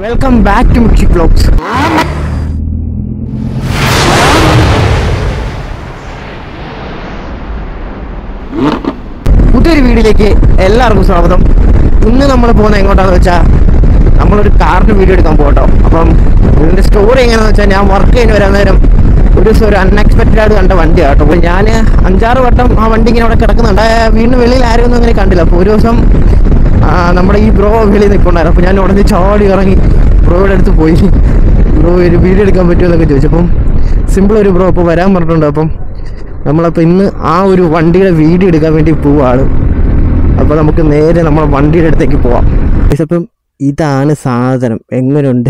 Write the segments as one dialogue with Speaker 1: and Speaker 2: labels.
Speaker 1: Welcome back to Mickey vlogs. പുതിയൊരു വീഡിയോയിലേക്ക് എല്ലാവർക്കും സ്വാഗതം. ഇന്ന് നമ്മൾ പോകുന്നത് എങ്ങോട്ടാണെന്ന് വെച്ചാൽ നമ്മളൊരു കാറിന് വീഡിയോ എടുക്കാൻ പോകട്ടോ. അപ്പം ഇതിൻ്റെ സ്റ്റോറി എങ്ങനെയാണെന്ന് വെച്ചാൽ, ഞാൻ വർക്ക് കഴിഞ്ഞ് വരാൻ നേരം ഒരു ദിവസം ഒരു അൺഎക്സ്പെക്റ്റഡ് ആയിട്ട് കണ്ട വണ്ടിയാണ് കേട്ടോ. അപ്പോൾ ഞാൻ 5-6 വട്ടം ആ വണ്ടി ഇങ്ങനെ അവിടെ കിടക്കുന്നുണ്ട്. വീടിന് വെളിയിൽ ആരും ഒന്നും അങ്ങനെ കണ്ടില്ല. അപ്പോൾ ഒരു ദിവസം നമ്മുടെ ഈ ബ്രോ വെളിയിൽ നിൽക്കുന്നുണ്ടായിരുന്നു. അപ്പോൾ ഞാൻ ഉടനെ ചാടി ഇറങ്ങി ബ്രോയുടെ അടുത്ത് പോയി, ബ്രോ ഒരു വീഡിയോ എടുക്കാൻ പറ്റുമോ എന്നൊക്കെ ചോദിച്ചപ്പം സിമ്പിൾ ഒരു ബ്രോ അപ്പോൾ വരാൻ പറഞ്ഞിട്ടുണ്ട്. അപ്പം നമ്മളപ്പോൾ ഇന്ന് ആ ഒരു വണ്ടിയുടെ വീഡിയോ എടുക്കാൻ വേണ്ടി പോവാണ്. അപ്പോൾ നമുക്ക് നേരെ നമ്മളെ വണ്ടിയുടെ അടുത്തേക്ക് പോവാം. അപ്പം ഇതാണ് സാധനം. എങ്ങനെയുണ്ട്?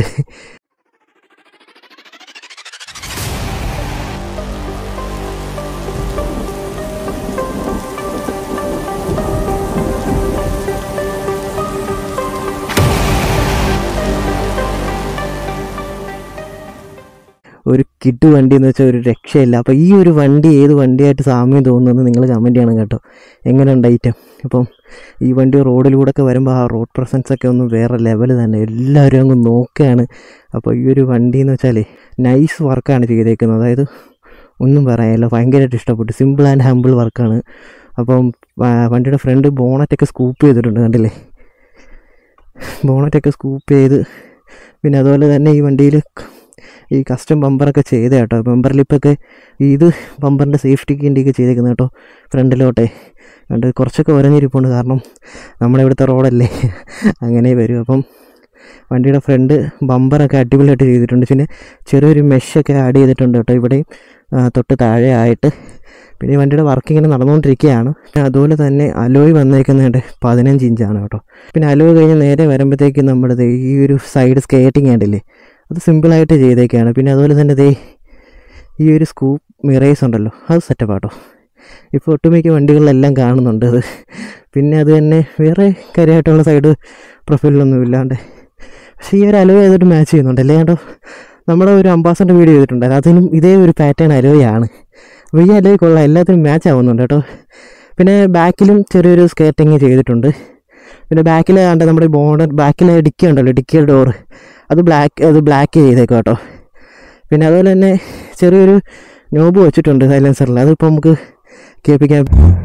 Speaker 1: ഒരു കിഡ് വണ്ടി എന്ന് വെച്ചാൽ ഒരു രക്ഷയില്ല. അപ്പോൾ ഈ ഒരു വണ്ടി ഏത് വണ്ടിയായിട്ട് സാമ്യം തോന്നുന്നത് നിങ്ങൾ കമൻറ്റ് ചെയ്യണം കേട്ടോ. എങ്ങനെയുണ്ട് ഐറ്റം? അപ്പം ഈ വണ്ടി റോഡിലൂടെ ഒക്കെ വരുമ്പോൾ ആ റോഡ് പ്രസൻസ് ഒക്കെ ഒന്ന് വേറെ ലെവൽ തന്നെ. എല്ലാവരും അങ്ങ് നോക്കുകയാണ്. അപ്പോൾ ഈ ഒരു വണ്ടി എന്ന് വെച്ചാൽ നൈസ് വർക്കാണ് ചെയ്തേക്കുന്നത്. അതായത് ഒന്നും പറയാനില്ല, ഭയങ്കരമായിട്ട് ഇഷ്ടപ്പെട്ടു. സിമ്പിൾ ആൻഡ് ഹമ്പിൾ വർക്കാണ്. അപ്പം വണ്ടിയുടെ ഫ്രണ്ട് ബോണറ്റൊക്കെ സ്കൂപ്പ് ചെയ്തിട്ടുണ്ട്, കണ്ടില്ലേ? ബോണറ്റൊക്കെ സ്കൂപ്പ് ചെയ്ത്, പിന്നെ അതുപോലെ തന്നെ ഈ വണ്ടിയിൽ ഈ കസ്റ്റം ബമ്പറൊക്കെ ചെയ്ത കേട്ടോ. ബമ്പർ ലിപ്പൊക്കെ ഇത് ബമ്പറിൻ്റെ സേഫ്റ്റിക്ക് വേണ്ടിയൊക്കെ ചെയ്തേക്കുന്നത് കേട്ടോ. ഫ്രണ്ടിലോട്ടെ കണ്ട് കുറച്ചൊക്കെ ഉരഞ്ഞിരിപ്പുണ്ട്, കാരണം നമ്മുടെ ഇവിടുത്തെ റോഡല്ലേ, അങ്ങനെ വരും. അപ്പം വണ്ടിയുടെ ഫ്രണ്ട് ബമ്പറൊക്കെ അടിപൊളിയായിട്ട് ചെയ്തിട്ടുണ്ട്. പിന്നെ ചെറിയൊരു മെഷൊക്കെ ആഡ് ചെയ്തിട്ടുണ്ട് കേട്ടോ ഇവിടെയും തൊട്ട് താഴെ ആയിട്ട്. പിന്നെ ഈ വണ്ടിയുടെ വർക്ക് ഇങ്ങനെ നടന്നുകൊണ്ടിരിക്കുകയാണ്. പിന്നെ അതുപോലെ തന്നെ അലോയ് വന്നേക്കുന്നത് 15 ഇഞ്ചാണ് കേട്ടോ. പിന്നെ അലോയ് കഴിഞ്ഞ് നേരെ വരുമ്പോഴത്തേക്ക് നമ്മുടെ ഈ ഒരു സൈഡ് സ്കേറ്റിംഗ് ആയിട്ടില്ലേ, അത് സിമ്പിളായിട്ട് ചെയ്തേക്കാണ്. പിന്നെ അതുപോലെ തന്നെ ഈ ഒരു സ്കൂപ്പ് മിറേഴ്സ് ഉണ്ടല്ലോ, അത് സെറ്റപ്പ് ആട്ടോ. ഇപ്പോൾ ഒട്ടുമിക്ക വണ്ടികളിലെല്ലാം കാണുന്നുണ്ട് അത്. പിന്നെ അത് തന്നെ വേറെ കാര്യമായിട്ടുള്ള സൈഡ് പ്രൊഫൈലൊന്നും ഇല്ലാണ്ട്, പക്ഷേ ഈ ഒരു അലോയ് ചെയ്തിട്ട് മാച്ച് ചെയ്യുന്നുണ്ട് അല്ലേ കേട്ടോ. നമ്മുടെ ഒരു അംബാസഡർ വീഡിയോ ചെയ്തിട്ടുണ്ടായിരുന്നു, അതിനും ഇതേ ഒരു പാറ്റേൺ അലോയാണ്. അപ്പോൾ ഈ അലോയ് കൊള്ളാം, എല്ലാത്തിനും മാച്ച് ആവുന്നുണ്ട് കേട്ടോ. പിന്നെ ബാക്കിലും ചെറിയൊരു സ്കേറ്റിങ് ചെയ്തിട്ടുണ്ട്. പിന്നെ ബാക്കിൽ കണ്ട നമ്മുടെ ബോർഡർ ബാക്കിൽ ഡിക്കി ഉണ്ടല്ലോ, ഡിക്കിയുടെ ഡോറ് അത് ബ്ലാക്ക് ചെയ്തേക്കും കേട്ടോ. പിന്നെ അതുപോലെ തന്നെ ചെറിയൊരു നോബ് വെച്ചിട്ടുണ്ട് സൈലൻസറിൽ, അതിപ്പോൾ നമുക്ക് കേൾപ്പിക്കാൻ.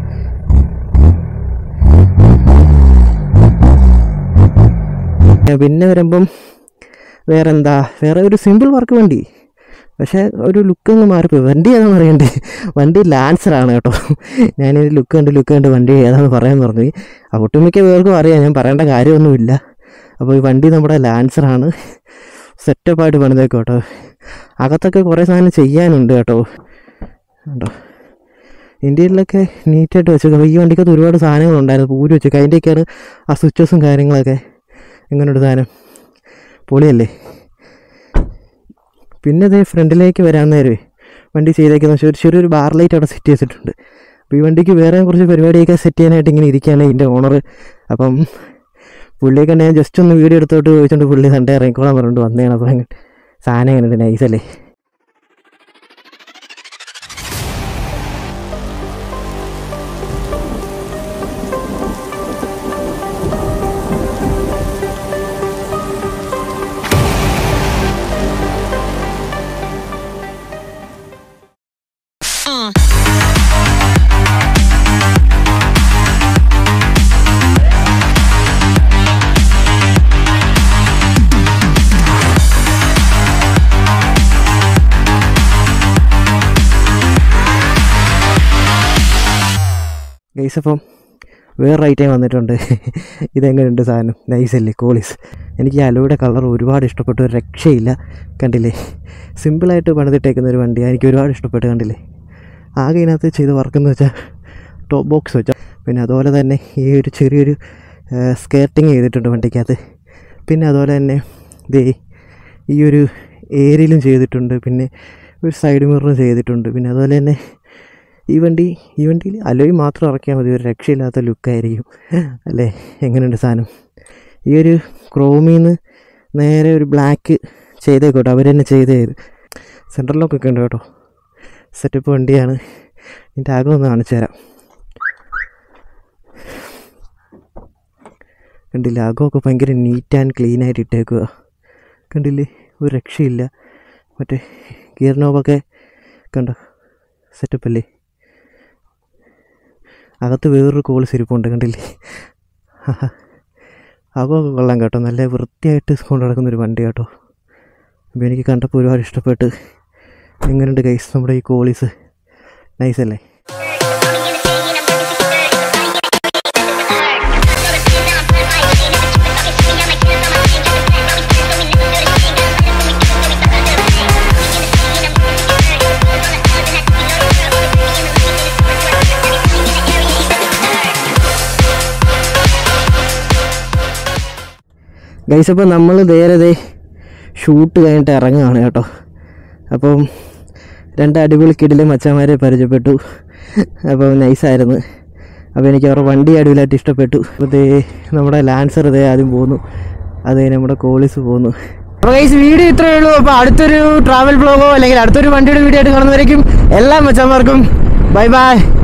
Speaker 1: പിന്നെ വരുമ്പം വേറെ ഒരു സിമ്പിൾ വർക്ക് വണ്ടി, പക്ഷേ ഒരു ലുക്കൊന്ന് മാറിപ്പോയി. വണ്ടി ഏതാണെന്ന് അറിയണ്ടേ? വണ്ടി ലാൻസറാണ് കേട്ടോ. ഞാനിത് ലുക്ക് കണ്ട് വണ്ടി ഏതാണെന്ന് പറയാൻ പറഞ്ഞു. ഒട്ടുമിക്ക പേർക്കും അറിയാം, ഞാൻ പറയേണ്ട കാര്യമൊന്നുമില്ല. അപ്പോൾ ഈ വണ്ടി നമ്മുടെ ലാൻസറാണ്. സെറ്റപ്പായിട്ട് പണിതേക്കും കേട്ടോ. അകത്തൊക്കെ കുറേ സാധനം ചെയ്യാനുണ്ട് കേട്ടോ. കേട്ടോ ഇന്ത്യയിലൊക്കെ നീറ്റായിട്ട് വെച്ചേക്കും. ഈ വണ്ടിക്കകത്ത് ഒരുപാട് സാധനങ്ങളുണ്ടായിരുന്നു, പൂരി വെച്ചേക്കും. അതിൻ്റെയൊക്കെയാണ് ആ സ്വിച്ചസും കാര്യങ്ങളൊക്കെ. എങ്ങനെയുണ്ട് സാധനം? പൊളിയല്ലേ? പിന്നെ ഇത് ഫ്രണ്ടിലേക്ക് വരാൻ നേരമേ വണ്ടി ചെയ്തേക്കുന്ന ചെറിയൊരു ബാർ ലൈറ്റ് അവിടെ സെറ്റ് ചെയ്തിട്ടുണ്ട്. അപ്പോൾ ഈ വണ്ടിക്ക് വേറെ കുറച്ച് പരിപാടിയൊക്കെ സെറ്റ് ചെയ്യാനായിട്ട് ഇങ്ങനെ ഇരിക്കുകയാണ് ഇതിൻ്റെ ഓണർ. അപ്പം പുള്ളിയൊക്കെ ഞാൻ ജസ്റ്റ് ഒന്ന് വീഡിയോ എടുത്തോട്ട് ചോദിച്ചുകൊണ്ട് പുള്ളി സൺഡേ ഇറങ്ങിക്കോളാൻ പറഞ്ഞിട്ട് വന്നതാണ്. അപ്പോൾ സാധനം എങ്ങനെയുണ്ട്? നൈസല്ലേ? ഗൈസ്, അപ്പം വേറെ ഐറ്റം വന്നിട്ടുണ്ട്. ഇതെങ്ങനെയുണ്ട് സാധനം? നൈസല്ലേ? കോളീസ്. എനിക്ക് ഈ അലോയുടെ കളർ ഒരുപാട് ഇഷ്ടപ്പെട്ടു, ഒരു രക്ഷയില്ല. കണ്ടില്ലേ? സിമ്പിളായിട്ട് പണിതിട്ടേക്കുന്ന ഒരു വണ്ടിയാണ്, എനിക്ക് ഒരുപാട് ഇഷ്ടപ്പെട്ടു. കണ്ടില്ലേ? ആകെ ഇതിനകത്ത് ചെയ്ത് വർക്കെന്ന് വെച്ചാൽ ടോപ്പ് ബോക്സ് വെച്ചാൽ, പിന്നെ അതുപോലെ തന്നെ ഈ ഒരു ചെറിയൊരു സ്കേർട്ടിങ് ചെയ്തിട്ടുണ്ട് വണ്ടിക്കകത്ത്. പിന്നെ അതുപോലെ തന്നെ ഈ ഒരു ഏരിയയിലും ചെയ്തിട്ടുണ്ട്. പിന്നെ ഒരു സൈഡ് മിററും ചെയ്തിട്ടുണ്ട്. പിന്നെ അതുപോലെ തന്നെ ഈ വണ്ടിയിൽ അലോയ് മാത്രം ഇറക്കിയാൽ മതി, ഒരു രക്ഷയില്ലാത്ത ലുക്കായിരിക്കും അല്ലേ? എങ്ങനെയുണ്ട് സാധനം? ഈ ഒരു ക്രോമീന്ന് നേരെ ഒരു ബ്ലാക്ക് ചെയ്തേക്കോട്ടോ, അവർ തന്നെ ചെയ്ത് സെൻട്രൽ ലോക്കൊക്കെ ഉണ്ട് കേട്ടോ. സെറ്റപ്പ് വണ്ടിയാണ്. ഇതിൻ്റെ ആകെ ഒന്ന് കാണിച്ചു തരാം. കണ്ടില്ല, അകമൊക്കെ ഭയങ്കര നീറ്റ് ആൻഡ് ക്ലീൻ ആയിട്ട് ഇട്ടേക്കുക. കണ്ടില്ലേ, ഒരു രക്ഷയില്ല. മറ്റേ ഗിയർ നോബൊക്കെ കണ്ടോ, സെറ്റപ്പല്ലേ. അകത്ത് വേറൊരു കോൾസ് ഇരിപ്പുണ്ട്, കണ്ടില്ലേ. അകമൊക്കെ കൊള്ളാം കേട്ടോ, നല്ല വൃത്തിയായിട്ട് കൊണ്ട് നടക്കുന്നൊരു വണ്ടി കേട്ടോ. അപ്പോൾ എനിക്ക് കണ്ടപ്പോൾ ഒരുപാട് ഇഷ്ടപ്പെട്ട്. എങ്ങനെയുണ്ട് ഗൈസ് നമ്മുടെ ഈ കോളീസ്? നൈസല്ലേ? ഗൈസ്, അപ്പോൾ നമ്മൾ നേരെ ഷൂട്ട് കഴിഞ്ഞിട്ട് ഇറങ്ങുകയാണ് കേട്ടോ. അപ്പം 2 അടിപൊളി കിടിലൻ മച്ചന്മാരെ പരിചയപ്പെട്ടു. അപ്പോൾ നൈസായിരുന്നു. അപ്പോൾ എനിക്ക് അവരുടെ വണ്ടി അടിപൊളിയായിട്ട് ഇഷ്ടപ്പെട്ടു. അപ്പോൾ നമ്മുടെ ലാൻസർ ആദ്യം പോകുന്നു, നമ്മുടെ കോളീസ് പോകുന്നു. അപ്പോൾ ഗൈസ് വീഡിയോ ഇത്രയേ ഉള്ളൂ. അപ്പോൾ അടുത്തൊരു ട്രാവൽ ബ്ലോഗോ അല്ലെങ്കിൽ അടുത്തൊരു വണ്ടിയുടെ വീഡിയോ ആയിട്ട് കാണുന്നവരേക്കും എല്ലാ മച്ചന്മാർക്കും ബൈ ബൈ.